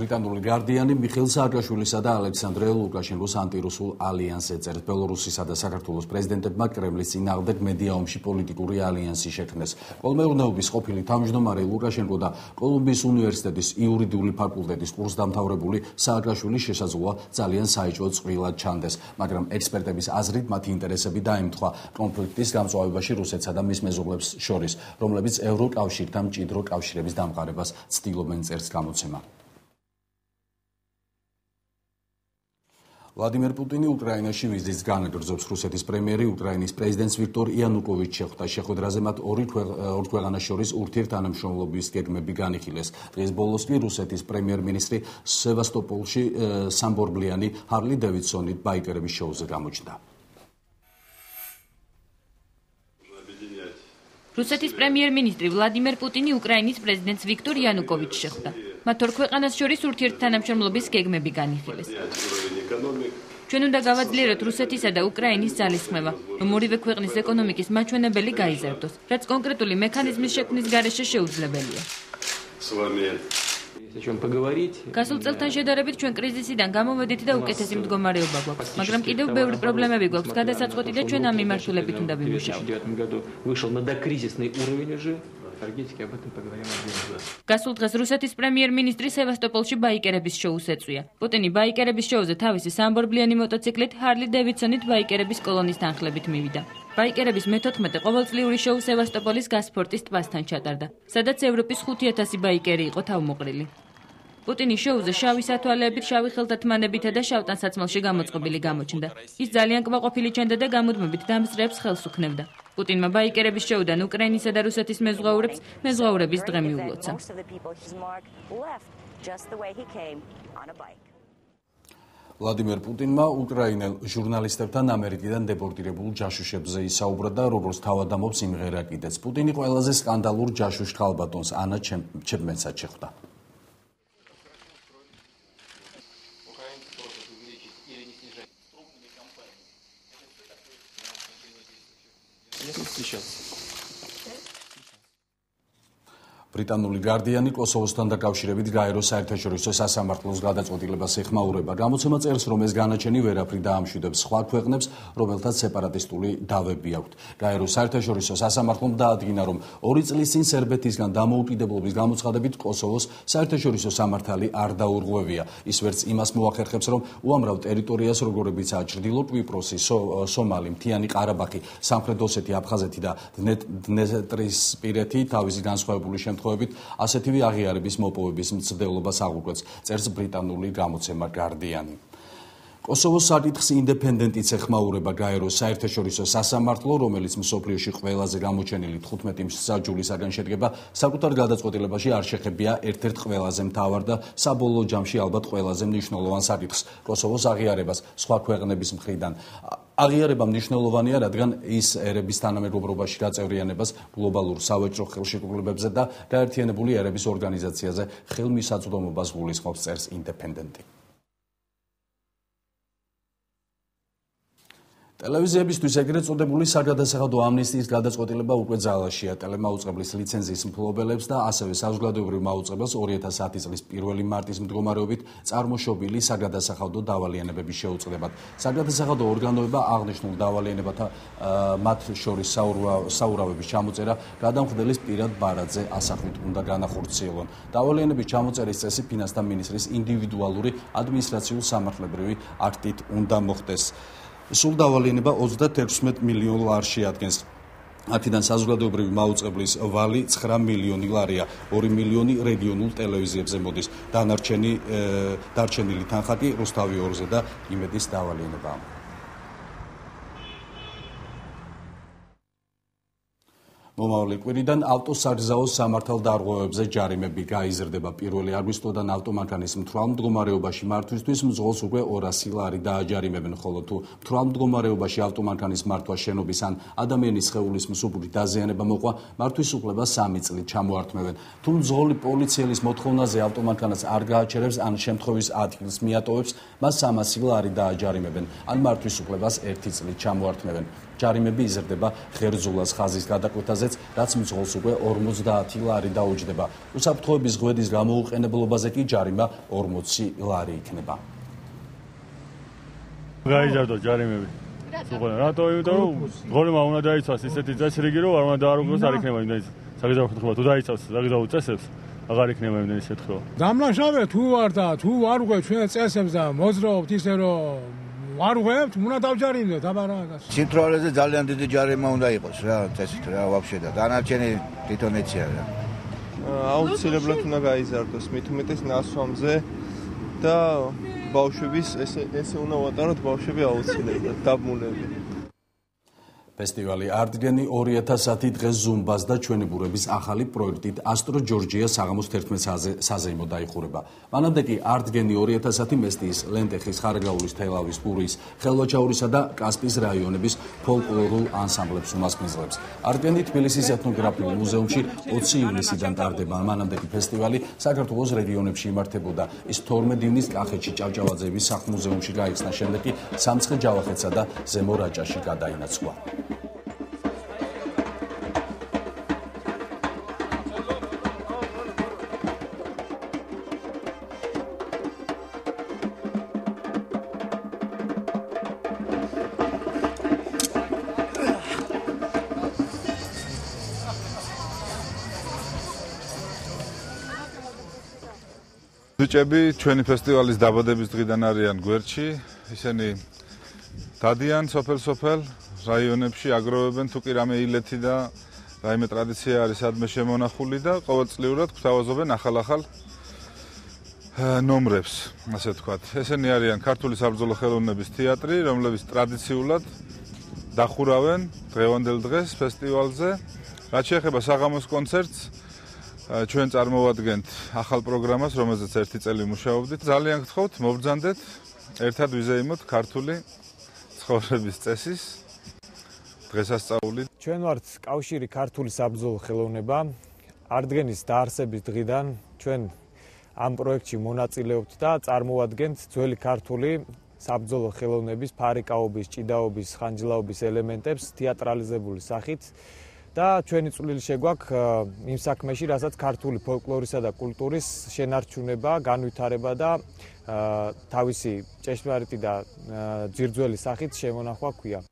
ბრიტანული გარდიანი მიხეილ სააკაშვილისა და ალექსანდრე ლუკაშენკოს ანტირუსულ ალიანსს ეწერს. ბელორუსისა და საქართველოს პრეზიდენტებმა კრემლის წინააღმდეგ მედია ომში პოლიტიკური ალიანსი შექმნეს. კოლმეურნეობის ყოფილი თავმჯდომარე ლუკაშენკო და კოლუმბიის უნივერსიტეტის იურიდიული ფაკულტეტის კურსდამთავრებული სააკაშვილის შესაძლოა ძალიან საეჭვო წყვილად ჩანდეს, მაგრამ ექსპერტების აზრით მათი ინტერესები დაემთხვა კონფლიქტის გამწვავებაში რუსეთსა და მის მეზობლებს შორის, რომლებიც ევროკავშირთან მჭიდრო კავშირების დამყარებას ცდილობენ, წერს გამოცემა. ვლადიმერ პუტინი უკრაინაში ვიზიტს განაგრძობს. რუსეთის პრემიერი უკრაინის პრეზიდენტს ვიქტორ იანუკოვიჩს შეხვდა. შეხვედრაზე მათ ორ ქვეყანას შორის ურთიერთთანამშრომლობის გეგმები განიხილეს. დღეს ბოლოს კი რუსეთის პრემიერ-მინისტრი სევასტოპოლში სამბორბლიანი ჰარლი დევიდსონით ბაიკერების შოუზე გამოჩნდა. რუსეთის პრემიერ-მინისტრი ვლადიმერ პუტინი უკრაინის პრეზიდენტს ვიქტორ იანუკოვიჩს შეხვდა. მათ ორ ქვეყანას შორის ურთიერთთანამშრომლობის გეგმები განიხილეს. ჩვენ უნდა გავაძლიეროთ რუსეთისა და უკრაინის ძალისხმევა, რომ ორივე ქვეყნის ეკონომიკის მაჩვენებელი გაიზარდოს, რაც კონკრეტული მექანიზმის შექმნის გარეშე შეუძლებელია. გასულ წელთან შედარებით ჩვენ კრიზისიდან გამოვედით და უკეთესი მდგომარეობა გვაქვს, მაგრამ კიდევ ბევრი პრობლემები გვაქვს გადასაწყვეტი და ჩვენ ამ მიმართულებით უნდა ვიმუშაოთ. გასულ დღეს რუსეთის პრემიერ-მინისტრი სევასტოპოლში ბაიკერების შოუს ეწვია. პუტინი ბაიკერების შოუზე თავისი სამბორბლიანი მოტოციკლით ჰარლი დევიდსონით ბაიკერების კოლონის თანხლებით მივიდა. ბაიკერების მე-14 ყოველწლიური შოუ სევასტოპოლის გასპორტის ტბასთან ჩატარდა, სადაც ევროპის 5000 ბაიკერი იყო თავმოყრილი. პუტინი შოუზე შავი სათვალეებით, შავი ხელთათმანებითა და შავ ტანსაცმელში გამოწყობილი გამოჩნდა. ის ძალიან კმაყოფილი ჩანდა და გამუდმებით დამსწრეებს ხელს უქნევდა. პუტინმა ბაიკერების შოუდან უკრაინისა და რუსეთის მეზღვაურებს მეზღვაურების დღე მიულოცა. ვლადიმერ პუტინმა უკრაინელ ჟურნალისტებთან ამერიკიდან დეპორტირებულ ჯაშუშებზე ისაუბრა და როგორც თავად ამბობს იმღერა კიდეც. პუტინი ყველაზე სკანდალურ ჯაშუშ ქალბატონს ანა ჩეპმენსაც შეხვდა. ბრიტანული გარდიანი კოსოვოსთან დაკავშირებით გაეროს საერთაშორისო სასამართლოს გადაწყვეტილებას ეხმაურება. გამოცემა წერს, რომ ეს განაჩენი ვერაფრით დაამშვიდებს სხვა ქვეყნებს, რომელთაც სეპარატისტული დავები აქვთ. გაეროს საერთაშორისო სასამართლომ დაადგინა, რომ 2 წლის წინ სერბეთისგან დამოუკიდებლობის გამოცხადებით კოსოვოს საერთაშორისო სამართალი არ დაურღვევია. ის ვერც იმას მოახერხებს, რომ უამრავ ტერიტორიას, როგორებიცაა ჩრდილო კვიპროსი, სომალი, მთიანი ყარაბაღი, სამხრეთ ოსეთი, აფხაზეთი და დნესტრისპირეთი თავისი განსხვავებული ასეთივე აღიარების მოპოვების მცდელობას აღუკვეთს, წერს ბრიტანული გამოცემა გარდიანი. კოსოვოს საკითხს ინდეპენდენტიც ეხმაურება გაეროს საერთაშორისო სასამართლო, რომელიც მსოფლიოში ყველაზე გამოჩენილი 15 მსაჯულისაგან შედგება, საკუთარ გადაწყვეტილებაში არ შეხებია ერთ-ერთ ყველაზე მთავარ და საბოლოო ჯამში ალბათ ყველაზე მნიშვნელოვან საკითხს, კოსოვოს აღიარებას სხვა ქვეყნების მხრიდან. აღიარება მნიშვნელოვანია, რადგან ის ერების თანამეგობრობაში გაწევრიანებას, გლობალურ სავაჭრო ხელშეკრულებებზე და გაერთიანებული ერების ორგანიზაციაზე ხელმისაწვდომობას გულისხმობს, წერს ინდეპენდენტი. ტელევიზიებისთვის ეგრეთ წოდებული საგადასახადო ამნისტიის გადაწყვეტილება უკვე ძალაშია. ტელემაუწყებლის ლიცენზიის მფლობელებს და ასევე საზოგადოებრივ მაუწყებელს 2010 წლის 1 მარტის მდგომარეობით წარმოშობილი საგადასახადო დავალიანებები შეუწყდებათ. საგადასახადო ორგანოება აღნიშნულ დავალიანებათა მათ შორის საურავების ჩამოწერა გადამხდელის პირად ბარათზე ასახვით უნდა განახორციელონ. დავალიანების ჩამოწერის წესი ფინანსთა მინისტრის ინდივიდუალური ადმინისტრაციულ-სამართლებრივი აქტით უნდა მოხდეს. სულ დავალიანება 36 მილიონ ლარს შეადგენს. აქედან საზოგადოებრივი მაუწყებლის ვალი 9 მილიონი ლარია, 2 მილიონი რეგიონულ ტელევიზიებზე მოდის. დარჩენილი თანხა კი რუსთავი 2-ზე და იმედის დავალიანებაა. მომავალი კვირიდან ავტოსაგზაო სამართალდარღვევებზე ჯარიმები გაიზრდება. 1 აგვისტოდან ავტომანქანის მთვრალ მდგომარეობაში მართვისთვის მძღოლს უკვე 200 ლარი დააჯარიმებენ, ხოლო თუ მთვრალ მდგომარეობაში ავტომანქანის მართვა შენობის ან ადამიანის სხეულის მსუბუქი დაზიანება მოყვა, მართვის უფლებას 3 წლით ჩამოართმევენ. თუ მძღოლი პოლიციელის მოთხოვნაზე ავტომანქანას არ გააჩერებს ან შემთხვევის ადგილს მიატოვებს, მას 300 ლარი დააჯარიმებენ, ან მართვის უფლებას 1 წლით ჩამოართმევენ. ჯარიმები იზრდება ხერძულას ხაზის გადაკვეთაზეც, რაც მძღოლს უკვე 50 ლარი დაუჯდება. უსაფრთხოების ღვედის გამოუყენებლობაზე კი ჯარიმა 40 ლარი იქნება. გაიზარდო ჯარიმები. რატო? იმიტომ რომ ღორმა უნდა დაიცვას ისეთი წესრიგი, რომ არ უნდა დაარღვევს, არ იქნება იმდენი საგზაო კითხვა. თუ დაიცავს საგზაო წესებს, აღარ იქნება იმდენი შეთქვა. დამლაშავე თუ ვარ და თუ არ ვღვევ ჩვენ წესებს და მოძრაობთ ისე რომ არ ვღვევთ, უნდა დავჯარიმდეთ აბა რაღაც. სიმთვრალეზე ძალიან დიდი ჯარიმა უნდა იყოს რა, წესით რა ვაფშე და დანარჩენი თვითონ ეცია რა. აუცილებლად უნდა გაიზარდოს მით უმეტეს ნასვამზე და ბავშვების ესე უნდა ვატაროთ ბავშვები აუცილებლად დაბმულები. ფესტივალი არტგენი 2010 დღეს ზუმბას და ჩვენი ბურების ახალი პროექტით ასტრო ჯორჯია საღამოს 11 საზეიმო დაიხურება. მანამდე კი არტგენი 2010 მესტიის, ლენტეხის, ხარაგაულის, თელავის, პურის, ხელვაჩაურისა და კასპიის რაიონების ფოლკლორულ ანსამბლებს უმასპინძლებს. არტგენი თბილისის ეთნოგრაფიულ მუზეუმში 20 ივნისიდან ტარდება. მანამდე კი ფესტივალი საქართველოს რეგიონებში იმართებოდა. ის 12 ივნის კახეთში ჭავჭავაძეების სახლ-მუზეუმში გაიხსნა, შემდეგ კი სამცხე ჯავახეთსა და ზემო რაჭაში გადაინაცვლა. ბიჭები ჩვენი ფესტივალის დაბადების დღიდან არიან გვერდში, ისინი დადიან სოფელ-სოფელ რაიონებში, აგროვებენ თუ კი რამე ილეთი და რაიმე ტრადიცია არის ადმე შემონახული და ყოველწლიურად გვთავაზობენ ახალ-ახალ ნომრებს, ასე ვთქვათ. ესენი არიან ქართული საბრძოლო ხელოვნების თეატრი, რომლებიც ტრადიციულად დახურავენ დღევანდელ დღეს ფესტივალზე. რაც შეეხება საღამოს კონცერტს, ჩვენ წარმოვადგენთ ახალ პროგრამას, რომელზეც ერთი წელი მუშაობდით. ძალიან გთხოვთ, მობრძანდეთ, ერთად ვიზეიმოთ ქართული ცხოვრების წესის დღესასწაული. ჩვენ ვართ კავშირი ქართული საბრძოლო ხელოვნება. არტგენის დაარსების დღიდან ჩვენ ამ პროექტში მონაწილეობთ და წარმოვადგენთ ძველი ქართული საბრძოლო ხელოვნების, ფარიკაობის, ჭიდაობის, ხანჯლაობის ელემენტებს თეატრალიზებული სახით. და ჩვენი წვლილი შეგვაქვს იმ საქმეში, რასაც ქართული ფოლკლორისა და კულტურის შენარჩუნება, განვითარება და თავისი ჭეშმარიტი და ძირძველი სახით შემონახვა ქვია.